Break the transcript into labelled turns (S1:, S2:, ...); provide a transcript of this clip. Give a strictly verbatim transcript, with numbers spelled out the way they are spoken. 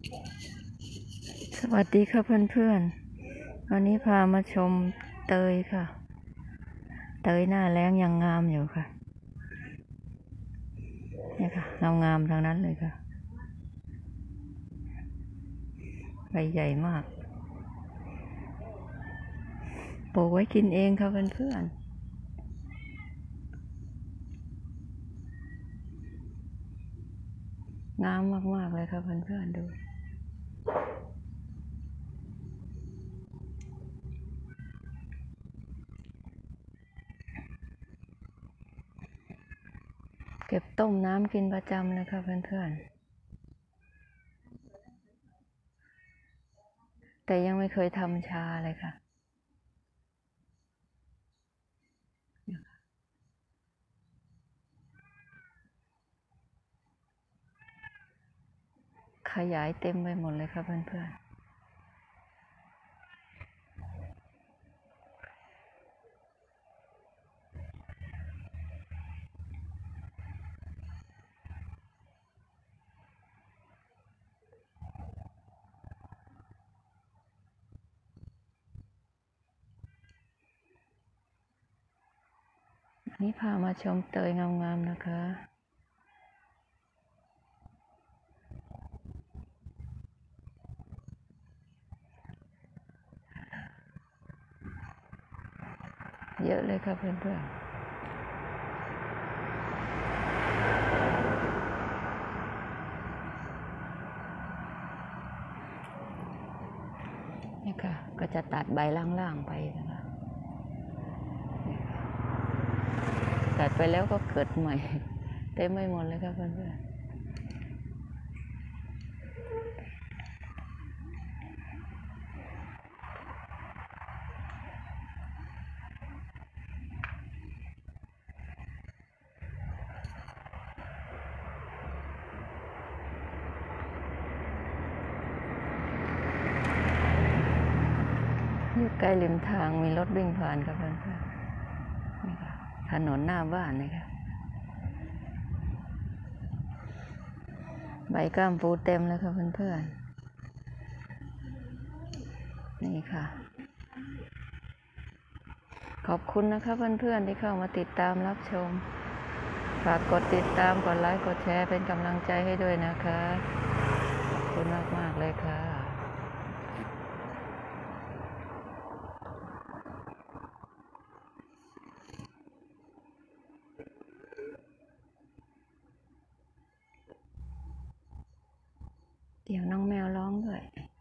S1: สวัสดีค่ะเพื่อนๆวันนี้พามาชมเตยค่ะเตยหน้าแล้งยังงามอยู่ค่ะเนี่ยค่ะงามๆทางนั้นเลยค่ะใบใหญ่มากปลูกไว้กินเองค่ะเพื่อนๆงามมากๆเลยค่ะเพื่อนๆดูเก็บต้มน้ำกินประจำเลยค่ะเพื่อนๆแต่ยังไม่เคยทำชาเลยค่ะขยายเต็มไปหมดเลยค่ะเพื่อนๆนี่พามาชมเตยงามๆนะคะเยอะเลยค่ะเพื่อนๆเนี่ยค่ะก็จะตัดใบล่างๆไปนะคะตัดไปแล้วก็เกิดใหม่เต็มไม่หมดเลยค่ะเพื่อนๆอยู่ใกล้ริมทางมีรถวิ่งผ่านค่ะเพื่อนๆนี่ค่ะถนนหน้าบ้านนี่ค่ะใบก้ามปูเต็มเลยค่ะเพื่อนๆนี่ค่ะขอบคุณนะคะเพื่อนๆที่เข้ามาติดตามรับชมฝากกดติดตามกดไลค์กดแชร์เป็นกำลังใจให้ด้วยนะคะขอบคุณมากๆเลยค่ะเดี๋ยวน้องแมวร้องด้วย